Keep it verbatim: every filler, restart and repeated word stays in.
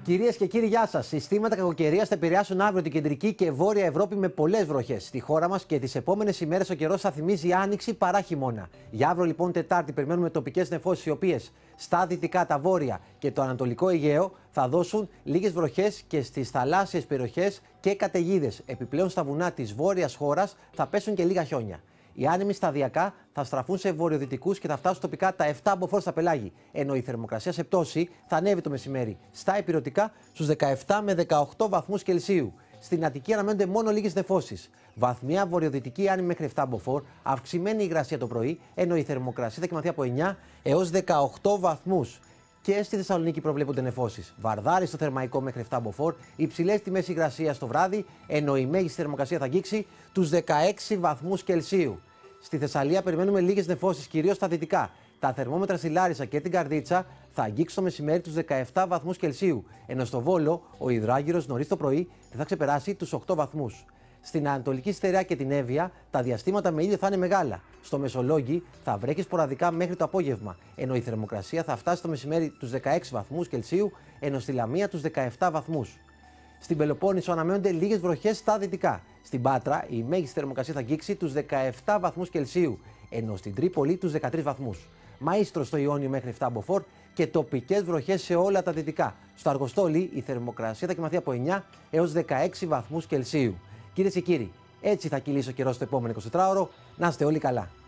Κυρίες και κύριοι, γεια σας. Συστήματα κακοκαιρίας θα επηρεάσουν αύριο την κεντρική και βόρεια Ευρώπη με πολλές βροχές. Στη χώρα μας και τις επόμενες ημέρες ο καιρός θα θυμίζει άνοιξη παρά χειμώνα. Για αύριο, λοιπόν, Τετάρτη, περιμένουμε τοπικές νεφώσεις, οι οποίες στα δυτικά, τα βόρεια και το ανατολικό Αιγαίο θα δώσουν λίγες βροχές και στις θαλάσσιες περιοχές και καταιγίδες. Επιπλέον, στα βουνά της βόρειας χώρας θα πέσουν και λίγα χιόνια. Οι άνεμοι σταδιακά θα στραφούν σε βορειοδυτικούς και θα φτάσουν τοπικά τα επτά μποφόρ στα πελάγη. Ενώ η θερμοκρασία σε πτώση θα ανέβει το μεσημέρι στα ηπειρωτικά στους δεκαεπτά με δεκαοκτώ βαθμούς Κελσίου. Στην Αττική αναμένονται μόνο λίγες νεφώσεις. Βαθμία βορειοδυτική άνεμη μέχρι επτά μποφόρ, αυξημένη υγρασία το πρωί, ενώ η θερμοκρασία θα κοιμαθεί από εννιά έως δεκαοκτώ βαθμούς. Και στη Θεσσαλονίκη προβλέπονται νεφώσεις. Βαρδάρι στο Θερμαϊκό μέχρι επτά μποφόρ, υψηλές τιμές υγρασίας το βράδυ, ενώ η μέγιστη θερμοκρασία θα αγγίξει τους δεκαέξι βαθμούς Κελσίου. Στη Θεσσαλία περιμένουμε λίγες νεφώσεις, κυρίως στα δυτικά. Τα θερμόμετρα στη Λάρισα και την Καρδίτσα θα αγγίξουν το μεσημέρι τους δεκαεπτά βαθμούς Κελσίου, ενώ στο Βόλο ο υδράργυρος νωρίς το πρωί δεν θα ξεπεράσει τους οκτώ βαθμούς. Στην Ανατολική Στερεά και την Εύβοια τα διαστήματα με ήλιο θα είναι μεγάλα. Στο Μεσολόγγι θα βρέχει σποραδικά μέχρι το απόγευμα, ενώ η θερμοκρασία θα φτάσει το μεσημέρι τους δεκαέξι βαθμούς Κελσίου, ενώ στη Λαμία τους δεκαεπτά βαθμούς. Στην Πελοπόννησο αναμένονται λίγες βροχές στα δυτικά. Στην Πάτρα η μέγιστη θερμοκρασία θα αγγίξει τους δεκαεπτά βαθμούς Κελσίου, ενώ στην Τρίπολη τους δεκατρείς βαθμούς. Μαΐστρο στο Ιόνιο μέχρι επτά μποφόρ και τοπικές βροχές σε όλα τα δυτικά. Στο Αργοστόλι η θερμοκρασία θα κοιμαθεί από εννιά έως δεκαέξι βαθμούς Κελσίου. Κυρίες και κύριοι, έτσι θα κυλήσει ο καιρός στο επόμενο εικοσιτετράωρο. Να είστε όλοι καλά.